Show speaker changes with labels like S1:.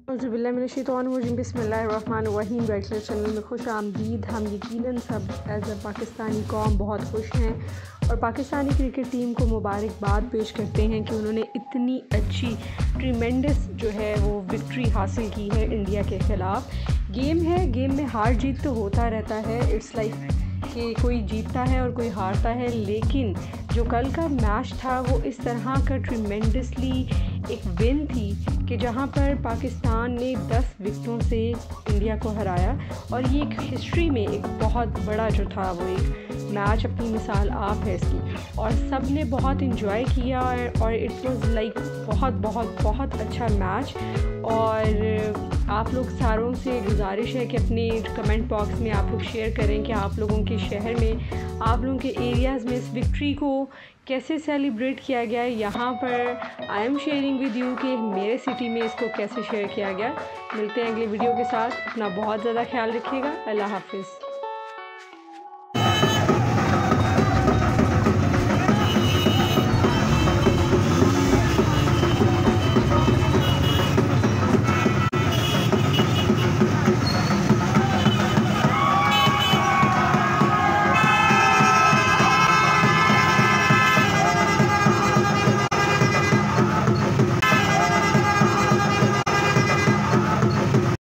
S1: औज़ुबिल्लाहिमिनश्शैतानिर्रजीम बिस्मिल्लाहिर्रहमानिर्रहीम। Regular channel में खुश आमदीद। हम यकीनन सब एज़ अ पाकिस्तानी कौम बहुत खुश हैं और पाकिस्तानी क्रिकेट टीम को मुबारकबाद पेश करते हैं कि उन्होंने इतनी अच्छी ट्रीमेंडस जो है वो विक्ट्री हासिल की है इंडिया के ख़िलाफ़। गेम है, गेम में हार जीत तो होता रहता है। इट्स लाइक कि कोई जीतता है और कोई हारता है, लेकिन जो कल का मैच था वो इस तरह का ट्रीमेंडसली एक विन थी कि जहां पर पाकिस्तान ने 10 विकेटों से इंडिया को हराया और ये एक हिस्ट्री में एक बहुत बड़ा जो था वो एक मैच अपनी मिसाल आप है इसकी, और सब ने बहुत इन्जॉय किया और इट वाज लाइक बहुत बहुत बहुत अच्छा मैच। और आप लोग सारों से गुजारिश है कि अपने कमेंट बॉक्स में आप लोग शेयर करें कि आप लोगों के शहर में, आप लोगों के एरियाज़ में इस विक्ट्री को कैसे सेलिब्रेट किया गया है। यहाँ पर I am sharing with you कि मेरे सिटी में इसको कैसे शेयर किया गया। मिलते हैं अगले वीडियो के साथ। अपना बहुत ज़्यादा ख्याल रखिएगा। अल्लाह हाफ़िज़।